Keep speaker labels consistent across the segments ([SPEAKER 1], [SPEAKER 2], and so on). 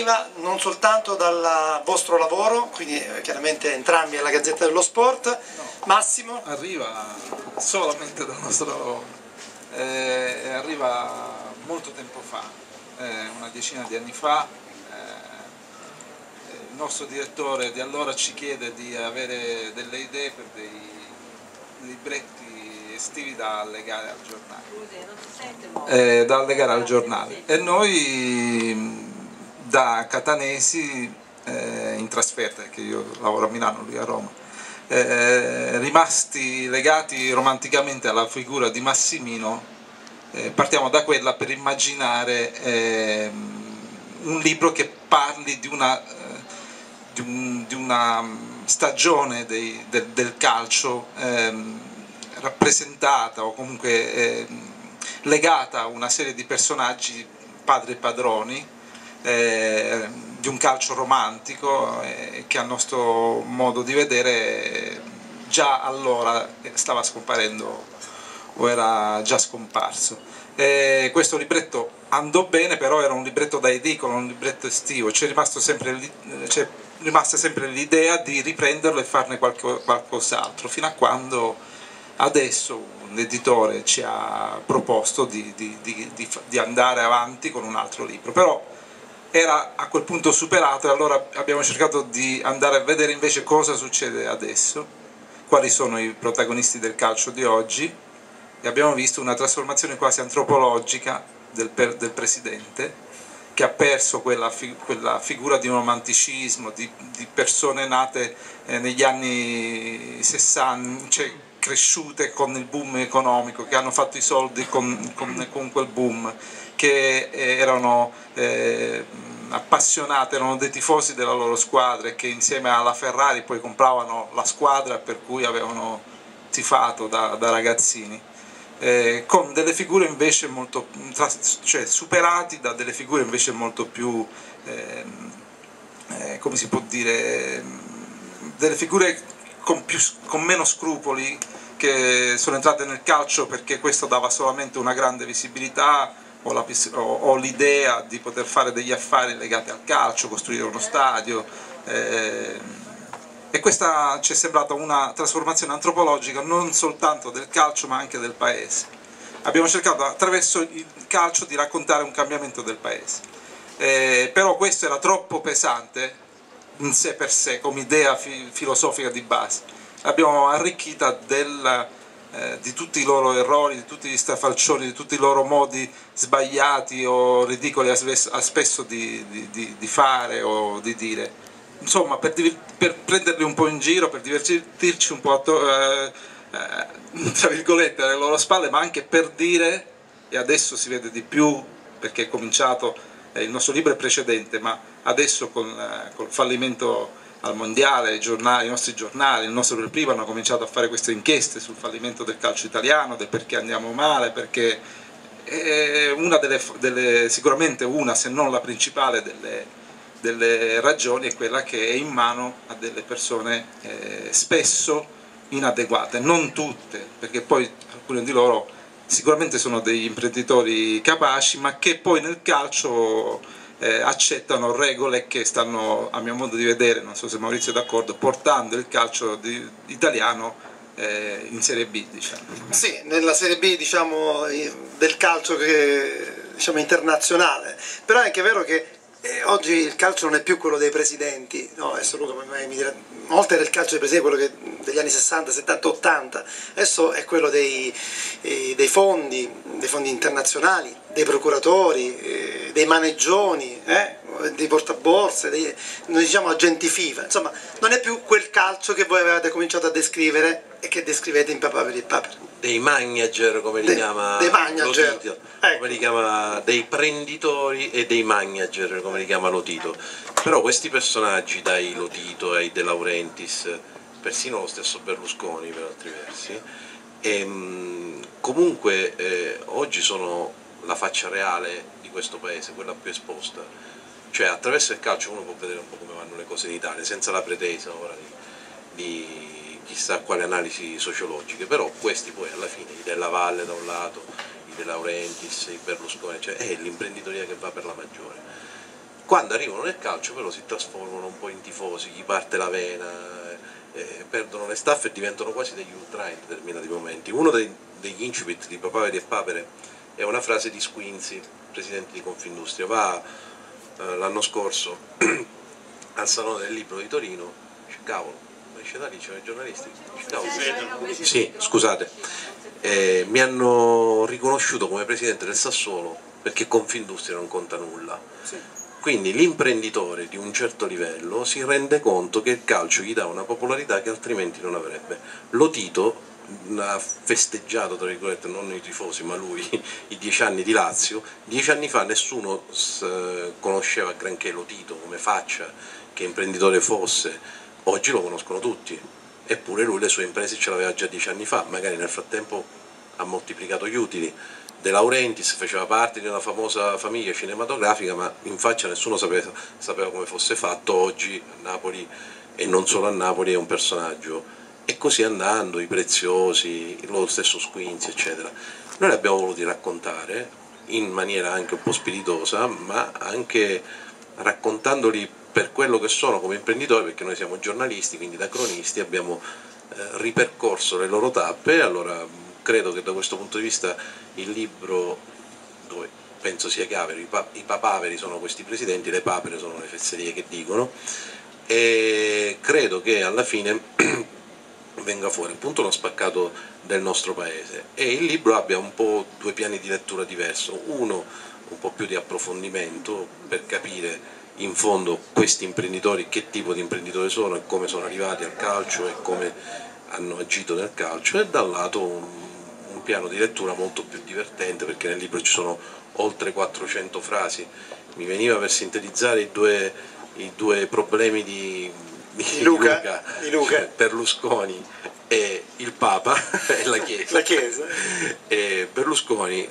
[SPEAKER 1] deriva non soltanto dal vostro lavoro, quindi chiaramente entrambi alla Gazzetta dello Sport.
[SPEAKER 2] No,
[SPEAKER 1] Massimo?
[SPEAKER 2] arriva solamente dal nostro lavoro, arriva molto tempo fa, una decina di anni fa. Il nostro direttore di allora ci chiede di avere delle idee per dei libretti estivi da allegare al giornale. E noi da catanesi in trasferta, perché io lavoro a Milano, lui a Roma, rimasti legati romanticamente alla figura di Massimino, partiamo da quella per immaginare un libro che parli di una stagione del calcio rappresentata o comunque legata a una serie di personaggi padri e padroni di un calcio romantico che a nostro modo di vedere già allora stava scomparendo o era già scomparso. Questo libretto andò bene, però era un libretto da edicola, un libretto estivo, c'è rimasta sempre l'idea di riprenderlo e farne qualcos'altro, fino a quando adesso un editore ci ha proposto di andare avanti con un altro libro, però era a quel punto superato e allora abbiamo cercato di andare a vedere invece cosa succede adesso, quali sono i protagonisti del calcio di oggi, e abbiamo visto una trasformazione quasi antropologica del presidente, che ha perso quella figura di un romanticismo, di persone nate negli anni 60, cioè cresciute con il boom economico, che hanno fatto i soldi con quel boom, che erano appassionate, erano dei tifosi della loro squadra e che insieme alla Ferrari poi compravano la squadra per cui avevano tifato da ragazzini. Con delle figure invece molto, cioè superati da delle figure invece molto più, come si può dire, delle figure con meno scrupoli, che sono entrate nel calcio perché questo dava solamente una grande visibilità o l'idea di poter fare degli affari legati al calcio, costruire uno stadio. E questa ci è sembrata una trasformazione antropologica non soltanto del calcio ma anche del paese. Abbiamo cercato attraverso il calcio di raccontare un cambiamento del paese, però questo era troppo pesante in sé per sé come idea filosofica di base. L'abbiamo arricchita di tutti i loro errori, di tutti gli strafalcioni, di tutti i loro modi sbagliati o ridicoli spesso di fare o di dire. Insomma, per prenderli un po' in giro, per divertirci un po' tra virgolette alle loro spalle, ma anche per dire, e adesso si vede di più perché è cominciato, il nostro libro è precedente, ma adesso col fallimento al mondiale, i nostri giornali, il nostro per primo hanno cominciato a fare queste inchieste sul fallimento del calcio italiano, del perché andiamo male, perché una sicuramente una, se non la principale delle ragioni è quella che è in mano a delle persone spesso inadeguate, non tutte, perché poi alcuni di loro sicuramente sono degli imprenditori capaci, ma che poi nel calcio accettano regole che stanno, a mio modo di vedere, non so se Maurizio è d'accordo, portando il calcio italiano in Serie B, diciamo.
[SPEAKER 1] Sì, nella Serie B, diciamo, del calcio diciamo, internazionale, però è anche vero che oggi il calcio non è più quello dei presidenti, no, adesso Luca mi dirà, una volta era il calcio dei presidenti, quello degli anni 60, 70, 80, adesso è quello dei fondi internazionali, dei procuratori, dei maneggioni, dei portaborse, noi diciamo agenti FIFA, insomma non è più quel calcio che voi avevate cominciato a descrivere e che descrivete in Papà per il Papero.
[SPEAKER 3] Dei manager, come li chiama Lotito, come li chiama, dei prenditori e dei manager, come li chiama Lotito. Però questi personaggi, dai Lotito ai De Laurentiis, persino lo stesso Berlusconi per altri versi, comunque oggi sono la faccia reale di questo paese, quella più esposta. Cioè attraverso il calcio uno può vedere un po' come vanno le cose in Italia, senza la pretesa ora di chissà quale analisi sociologiche, però questi poi alla fine, i Della Valle da un lato, i De Laurentiis, i Berlusconi, cioè è l'imprenditoria che va per la maggiore. quando arrivano nel calcio però si trasformano un po' in tifosi, gli parte la vena, perdono le staffe e diventano quasi degli ultra in determinati momenti. Uno degli incipit di Papaveri e Papere è una frase di Squinzi, presidente di Confindustria. Va l'anno scorso al Salone del Libro di Torino, dice cavolo, esce da lì, c'erano i giornalisti, dice, cavolo, sì, scusate, mi hanno riconosciuto come presidente del Sassuolo perché Confindustria non conta nulla. Quindi l'imprenditore di un certo livello si rende conto che il calcio gli dà una popolarità che altrimenti non avrebbe. Lo Tito ha festeggiato, tra virgolette, non i tifosi ma lui, i 10 anni di Lazio. 10 anni fa nessuno conosceva granché Lo Tito come faccia, che imprenditore fosse, oggi lo conoscono tutti, eppure lui le sue imprese ce l'aveva già 10 anni fa, magari nel frattempo ha moltiplicato gli utili. De Laurentiis faceva parte di una famosa famiglia cinematografica, ma in faccia nessuno sapeva come fosse fatto. Oggi a Napoli, e non solo a Napoli, è un personaggio, e così andando, i Preziosi, lo stesso Squinzi, eccetera. Noi li abbiamo voluti raccontare in maniera anche un po' spiritosa, ma anche raccontandoli per quello che sono come imprenditori, perché noi siamo giornalisti, quindi da cronisti abbiamo ripercorso le loro tappe. Allora credo che da questo punto di vista il libro, dove penso sia chiave, i papaveri sono questi presidenti, le papere sono le fesserie che dicono, e credo che alla fine venga fuori appunto uno spaccato del nostro paese, e il libro abbia un po' due piani di lettura diverso, uno un po' più di approfondimento per capire in fondo questi imprenditori che tipo di imprenditori sono e come sono arrivati al calcio e come hanno agito nel calcio, e dal lato un piano di lettura molto più divertente, perché nel libro ci sono oltre 400 frasi. Mi veniva per sintetizzare i due problemi di Luca, Berlusconi e il Papa e la Chiesa. E Berlusconi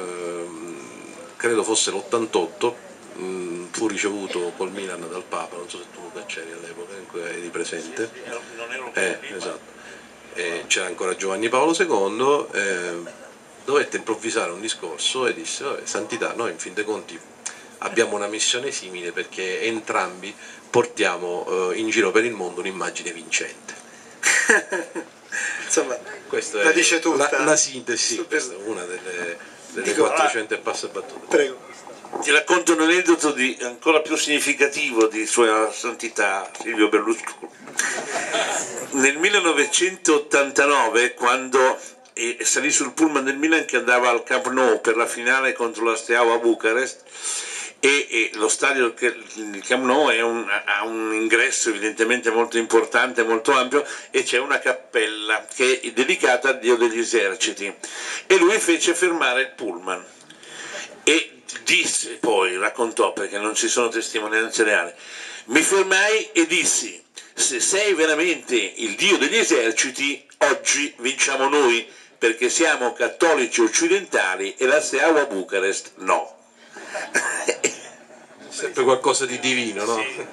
[SPEAKER 3] credo fosse l'88, fu ricevuto col Milan dal Papa, non so se tu Luca c'eri all'epoca, eri presente.
[SPEAKER 4] Non ero
[SPEAKER 3] Esatto. C'era ancora Giovanni Paolo II, dovette improvvisare un discorso e disse: vabbè, Santità, noi in fin dei conti abbiamo una missione simile, perché entrambi portiamo in giro per il mondo un'immagine vincente.
[SPEAKER 1] Insomma,
[SPEAKER 3] questa
[SPEAKER 1] la
[SPEAKER 3] è
[SPEAKER 1] dice tutta.
[SPEAKER 3] la sintesi, questa è una delle 400 e passa battute.
[SPEAKER 1] Prego.
[SPEAKER 4] Ti racconto un aneddoto ancora più significativo di Sua Santità Silvio Berlusconi. Nel 1989, quando salì sul pullman del Milan che andava al Camp Nou per la finale contro la Steaua Bucarest, e lo stadio, il Camp Nou ha un ingresso evidentemente molto importante, molto ampio, e c'è una cappella che è dedicata al Dio degli Eserciti, e lui fece fermare il pullman e disse, poi raccontò perché non ci sono testimonianze reali, mi fermai e dissi: se sei veramente il Dio degli eserciti, oggi vinciamo noi, perché siamo cattolici occidentali e la Steaua Bucarest no.
[SPEAKER 3] Sempre qualcosa di divino, no?
[SPEAKER 4] Sì.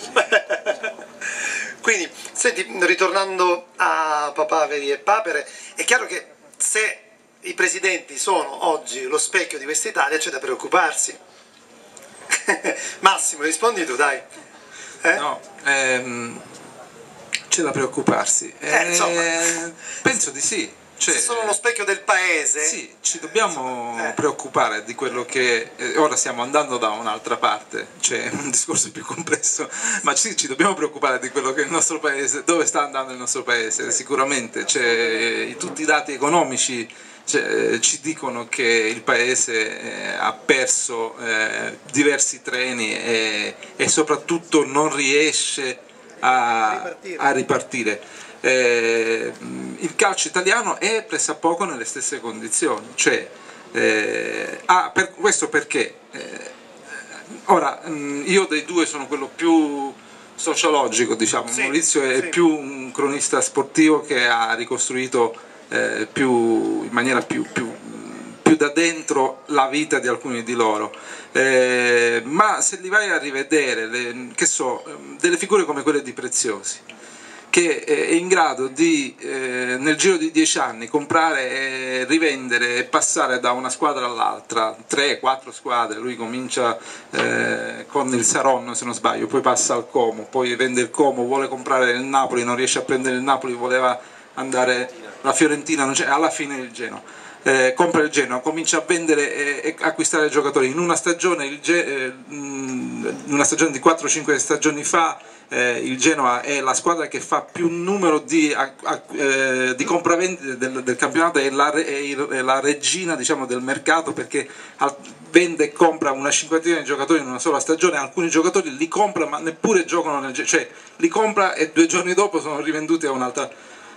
[SPEAKER 1] Quindi, senti, ritornando a Papaveri e Papere, è chiaro che se i presidenti sono oggi lo specchio di questa Italia c'è da preoccuparsi. Massimo, rispondi tu, dai.
[SPEAKER 2] No, c'è da preoccuparsi. Penso di sì. Cioè,
[SPEAKER 1] se sono lo specchio del paese.
[SPEAKER 2] Sì, ci dobbiamo preoccupare di quello che ora stiamo andando da un'altra parte, c'è un discorso più complesso, ma sì, ci dobbiamo preoccupare di quello che il nostro paese, dove sta andando il nostro paese. Sicuramente tutti i dati economici ci dicono che il paese ha perso diversi treni e soprattutto non riesce a ripartire. Il calcio italiano è pressappoco nelle stesse condizioni, questo perché ora io dei due sono quello più sociologico, diciamo.
[SPEAKER 1] Sì,
[SPEAKER 2] Maurizio è
[SPEAKER 1] sì.
[SPEAKER 2] più un cronista sportivo che ha ricostruito in maniera più da dentro la vita di alcuni di loro, ma se li vai a rivedere, delle figure come quelle di Preziosi, che è in grado di nel giro di 10 anni comprare, rivendere e passare da una squadra all'altra, 3-4 squadre. Lui comincia con il Saronno, se non sbaglio, poi passa al Como, poi vende il Como, vuole comprare il Napoli, non riesce a prendere il Napoli, voleva andare la Fiorentina, non c'è, alla fine il Genoa. Compra il Genoa, comincia a vendere e acquistare giocatori. In una stagione, una stagione di 4-5 stagioni fa, il Genoa è la squadra che fa più numero di compravendite del campionato, è la regina, diciamo, del mercato, perché vende e compra una cinquantina di giocatori in una sola stagione. Alcuni giocatori li compra ma neppure giocano cioè li compra e 2 giorni dopo sono rivenduti a un'altra.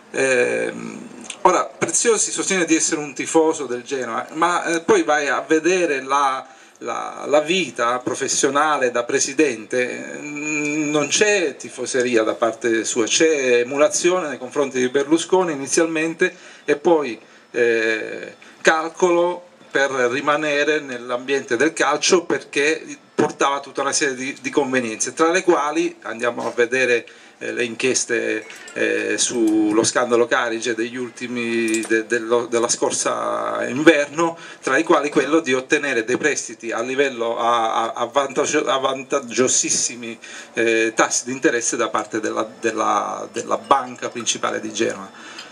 [SPEAKER 2] Ora, Preziosi sostiene di essere un tifoso del Genoa, ma poi vai a vedere la vita professionale da presidente, non c'è tifoseria da parte sua, c'è emulazione nei confronti di Berlusconi inizialmente e poi calcolo per rimanere nell'ambiente del calcio, perché portava tutta una serie di convenienze, tra le quali andiamo a vedere le inchieste sullo scandalo Carige degli ultimi della scorsa inverno, tra i quali quello di ottenere dei prestiti a livello a vantaggiosissimi tassi di interesse da parte della banca principale di Genova.